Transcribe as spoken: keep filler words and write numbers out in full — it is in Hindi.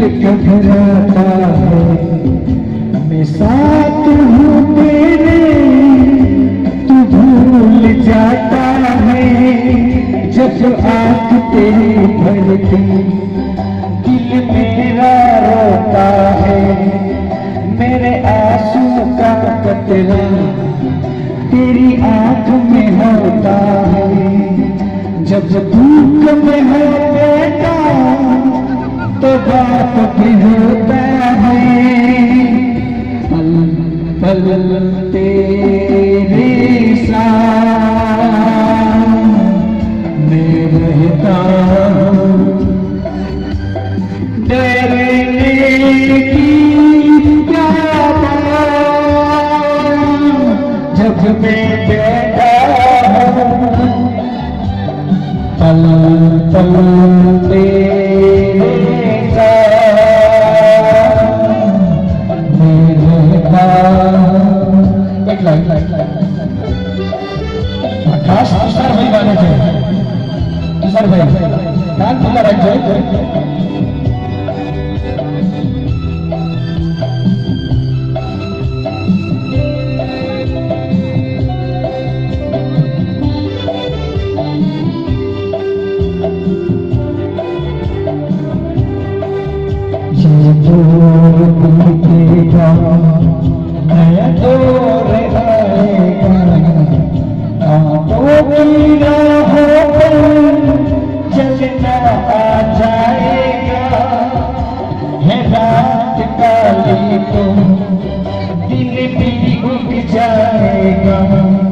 घबराता है, मैं साथ हूँ तेरे, तू भूल जाता है। जब आँख तेरी भरती दिल मेरा रोता है, मेरे आंसू का कतरा तेरी आँख में होता है। जब दुख में हो बेटा तो बाप भी होता है। पल पल तेरे साथ मैं रहता हूँ, डरने की क्या बात, जब मैं बैठा हूँ पल पल तेरे साथ मैं रहता हूँ। एक लाइन खास तुषार भाई गाने थे, तुषार भाई कान खुला रखिए। नया दौर आएगा, आंखों की राहों पर चलना आ जाएगा। है रात काली तो दिल भी उग जाएगा।